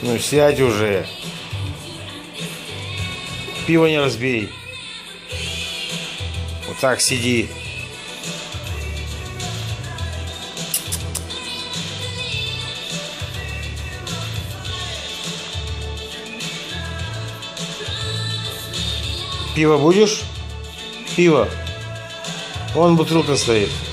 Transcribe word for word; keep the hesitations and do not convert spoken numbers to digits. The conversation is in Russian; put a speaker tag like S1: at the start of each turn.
S1: Ну сядь уже. Пиво не разбей. Вот так сиди. Пиво будешь? Пиво. Вон бутылка стоит.